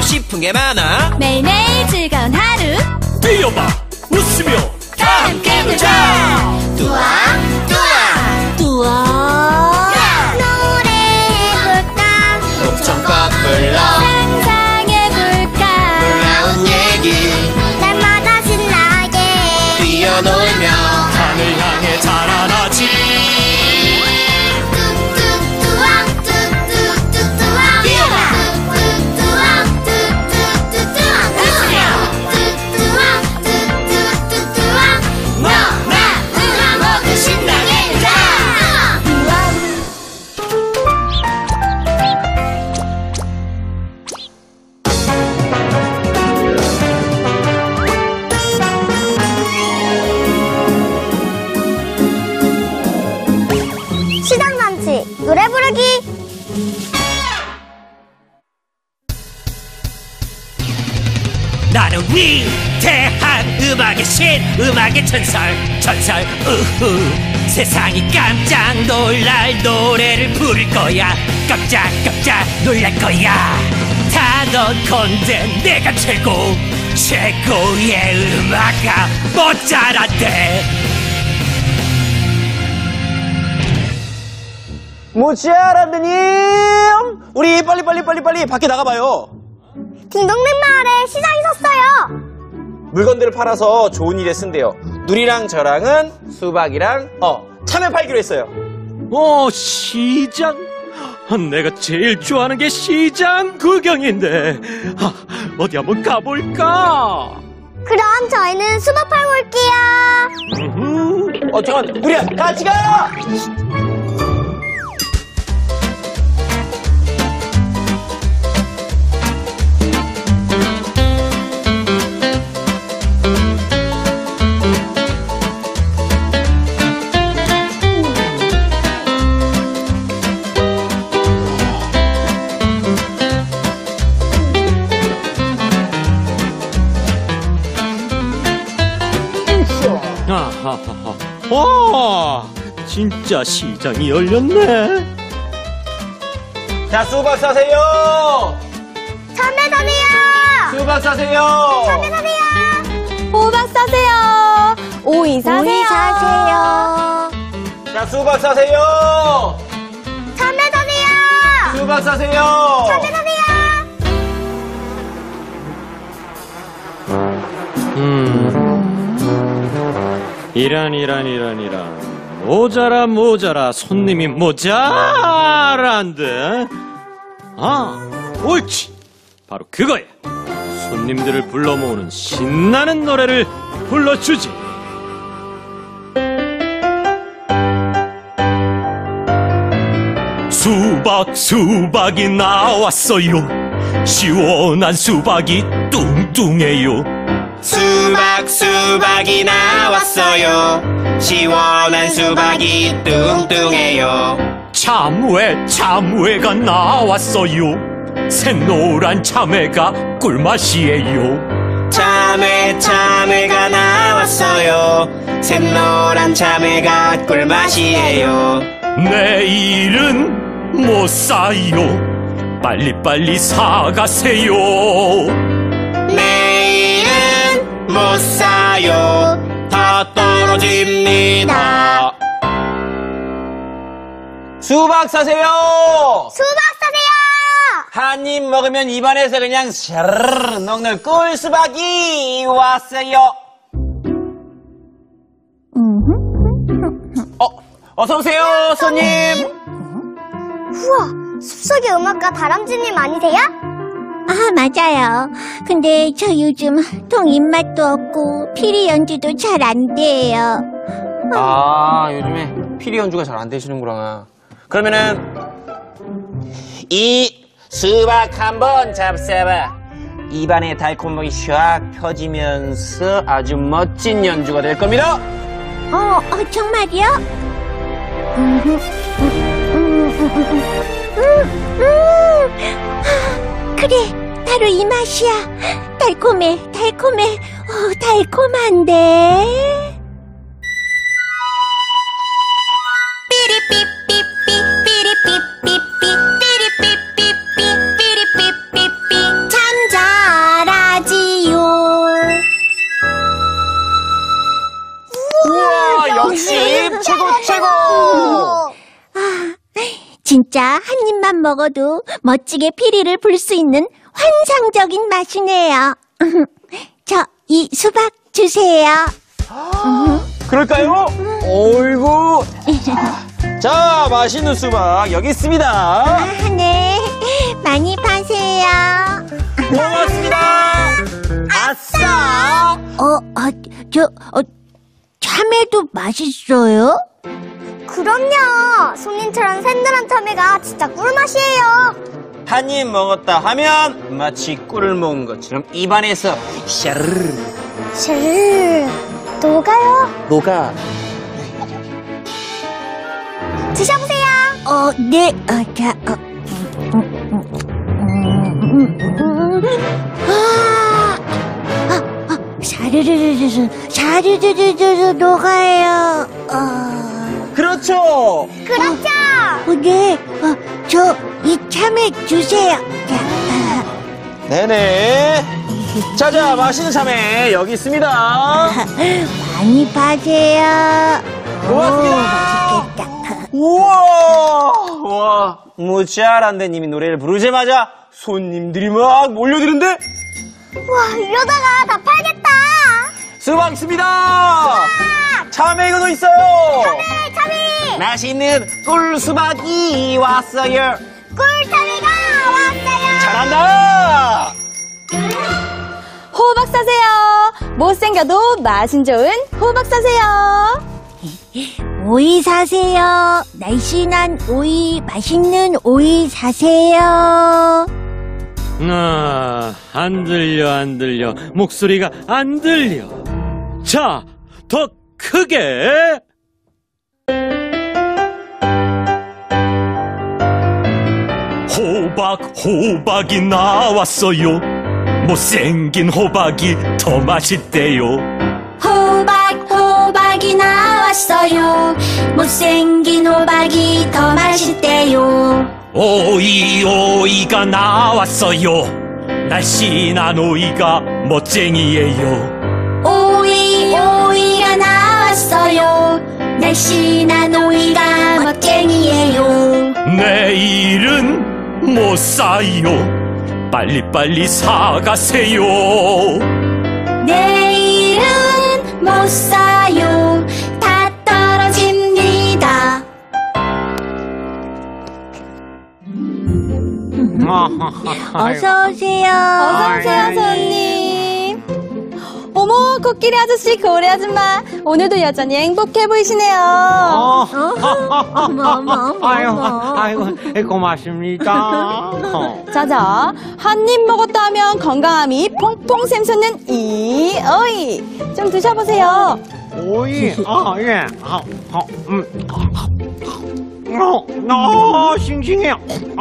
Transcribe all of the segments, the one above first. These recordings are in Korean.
싶은 게 많아. 매일매일 즐거운 하루 뛰어봐 웃으며 다 함께 놀자. 뚜아 뚜아 뚜아 노래해볼까 목청껏 불러 상상해볼까 놀라운 얘기 날마다 신나게 뛰어놀며 하늘 향해 자라나지. 뚜뚜뚜아 뚜뚜뚜뚜아 뚜뚜뚜아 뚜뚜뚜뚜아 뚜뚜뚜아 뚜뚜뚜뚜아 너나 모두 신나게 놀자. 시장잔치 노래 부르기. 나는 위대한 음악의 신, 음악의 전설 우후. 세상이 깜짝 놀랄 노래를 부를 거야. 깜짝 놀랄 거야. 단언컨대 내가 최고의 음악가 모차라테. 모차라드님, 우리 빨리 밖에 나가봐요. 딩동댕 마을에 시장이 섰어요. 물건들을 팔아서 좋은 일에 쓴대요. 누리랑 저랑은 수박이랑 참외 팔기로 했어요. 시장? 내가 제일 좋아하는 게 시장 구경인데. 어디 한번 가볼까? 그럼 저희는 수박 팔고 올게요. 잠깐, 누리야, 같이 가! 와, 진짜 시장이 열렸네. 자, 수박 사세요! 참외 사세요. 수박 사세요! 참외 사세요. 호박 사세요. 오이 사세요. 자, 수박 사세요! 참외 사세요. 수박 사세요! 참외 사세요. 이란. 모자라. 손님이 모자란데. 옳지. 바로 그거야. 손님들을 불러 모으는 신나는 노래를 불러주지. 수박이 나왔어요. 시원한 수박이 뚱뚱해요. 수박이 나왔어요. 시원한 수박이 뚱뚱해요. 참외가 나왔어요. 샛노란 참외가 꿀맛이에요. 참외가 나왔어요. 샛노란 참외가 꿀맛이에요. 내일은 못 사요. 빨리 사가세요. 내일은 못 사요. 다 떨어집니다. 수박 사세요. 수박 사세요. 한 입 먹으면 입안에서 그냥 샤르르 녹는 꿀수박이 왔어요. 어서오세요, 손님. 우와, 숲속의 음악가 다람쥐님 아니세요? 맞아요. 근데 저 요즘 통 입맛도 없고 피리 연주도 잘 안 돼요. 요즘에 피리 연주가 잘 안 되시는구나. 그러면은 이 수박 한번 잡숴봐. 입안에 달콤하게 샥 펴지면서 아주 멋진 연주가 될 겁니다. 정말요? 그래, 바로 이 맛이야. 달콤해. 달콤한데. 잠자 진짜 한 입만 먹어도 멋지게 피리를 불 수 있는 환상적인 맛이네요. 저 이 수박 주세요. 그럴까요? 어이구. 자, 맛있는 수박 여기 있습니다. 아, 네. 많이 파세요. 고맙습니다. 아싸. 참외도 맛있어요? 그럼요. 손님처럼 샌들한 참외가 진짜 꿀맛이에요. 한 입 먹었다 하면 마치 꿀을 먹은 것처럼 입안에서 샤르르 녹아요. 녹아. 드셔보세요. 네. 샤르르르르 녹아요. 그렇죠. 그렇죠. 네. 저 이 참외 주세요. 네네. 자자, 맛있는 참외 여기 있습니다. 많이 파세요. 고맙습니다. 맛있겠다. 우와, 와, 무자란데님이 노래를 부르자마자 손님들이 막 몰려드는데 와, 이러다가 다 팔겠다. 수박 있습니다. 참외 이거도 있어요. 참외. 맛있는 꿀수박이 왔어요. 꿀참외가 왔어요. 잘한다. 호박 사세요. 못생겨도 맛은 좋은 호박 사세요. 오이 사세요. 날씬한 오이, 맛있는 오이 사세요. 안 들려. 목소리가 안 들려. 자, 더 크게. 호박이 나왔어요. 못생긴 호박이 더 맛있대요. 호박이 나왔어요. 못생긴 호박이 더 맛있대요. 오이가 나왔어요. 날씬한 오이가 멋쟁이에요. 오이가 나왔어요. 날씬한 오이가 멋쟁이에요. 내일은 못 사요. 빨리빨리 사가세요. 내일은 못 사요. 다 떨어집니다. 어서 오세요. 어서오세요, 손님. 어머, 코끼리 아저씨, 고래 아줌마. 오늘도 여전히 행복해 보이시네요. 아이고, 고맙습니다. 자자, 한 입 먹었다 하면 건강함이 퐁퐁 샘솟는 이 오이. 좀 드셔보세요. 오이, 예. 싱싱해요.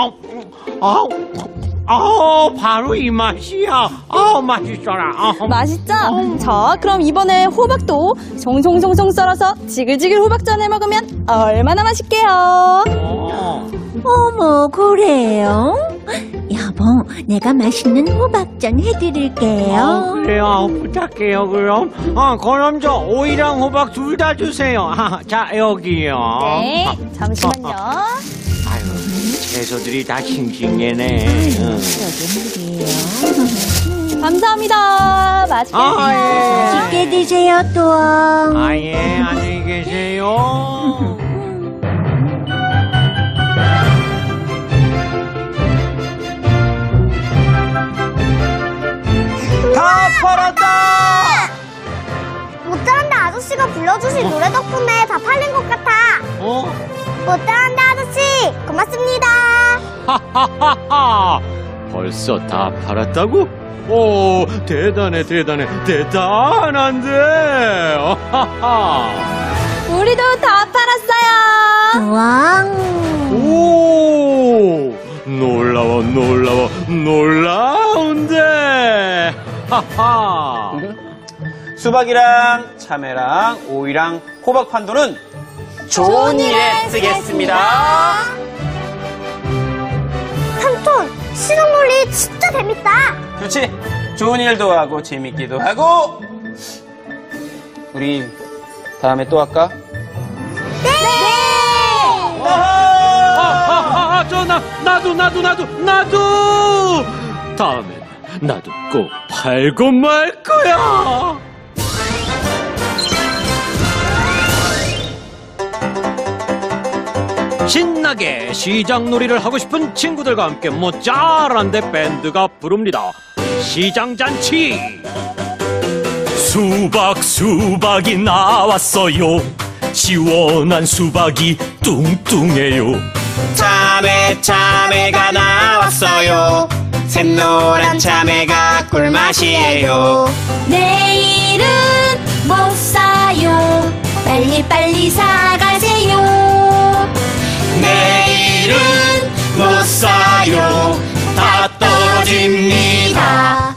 바로 이 맛이야. 맛있어라. 맛있죠? 자, 그럼 이번에 호박도 송송송송 썰어서 지글지글 호박전 해 먹으면 얼마나 맛있게요. 어머, 그래요? 여보, 내가 맛있는 호박전 해드릴게요. 그래요. 부탁해요, 그럼. 그럼 저 오이랑 호박 둘 다 주세요. 자, 여기요. 네, 잠시만요. 아유, 채소들이 다 싱싱해네. 감사합니다. 맛있게 드세요. 맛있게 드세요, 또. 예, 안녕히 계세요. 다 팔았다. 못자란다 아저씨가 불러주신 노래 덕분에 다 팔린 것 같아. 못자란다 아저씨, 고맙습니다. 하하하하. 벌써 다 팔았다고? 오, 대단한데. 하하하. 우리도 다 팔았어요. 왕. 오, 놀라운데. 하하. 수박이랑 참외랑 오이랑 호박 판도는 좋은 일에 쓰겠습니다. 삼촌, 실험놀이 진짜 재밌다. 그렇지. 좋은 일도 하고 재밌기도 하고. 우리 다음에 또 할까? 네. 아하! 도와줘. 나도. 다음엔 나도 꼭 팔고 말 거야. 신나게 시장놀이를 하고 싶은 친구들과 함께 모짜란데 밴드가 부릅니다. 시장잔치. 수박이 나왔어요. 시원한 수박이 뚱뚱해요. 참외가 나왔어요. 샛노란 참외가 꿀맛이에요. 내일은 못 사요. 빨리 사가세요. 내일은 못 사요. 다 떨어집니다.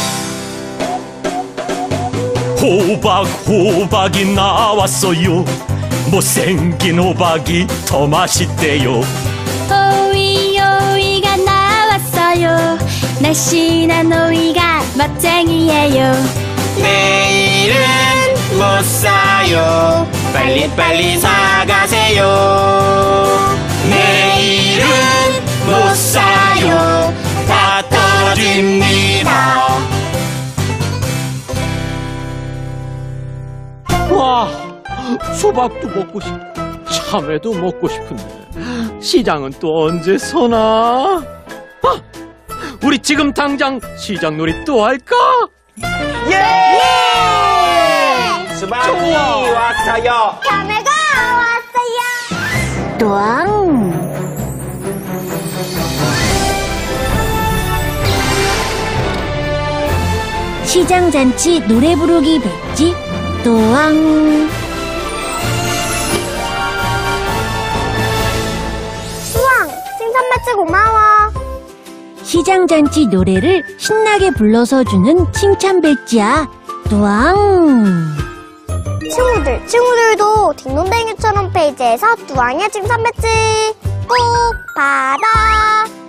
호박이 나왔어요. 못생긴 호박이 더 맛있대요. 오이가 나왔어요. 날씬한 오이가 멋쟁이에요. 내일은 못 사요. 빨리 사가세요. 내일은 못 사요. 다 떨어집니다. 와, 수박도 먹고 싶고 참외도 먹고 싶은데 시장은 또 언제 서나? 아, 우리 지금 당장 시장놀이 또 할까? 예! 수박이 왔어요. 참외가 왔어요. 또앙. 시장잔치 노래 부르기 배지 또앙. 수왕, 생선 배지 고마워. 시장잔치 노래를 신나게 불러서 주는 칭찬 배지야. 또앙. 친구들도 딩동댕이처럼 페이지에서 뚜왕의 칭찬 배지 꼭 받아.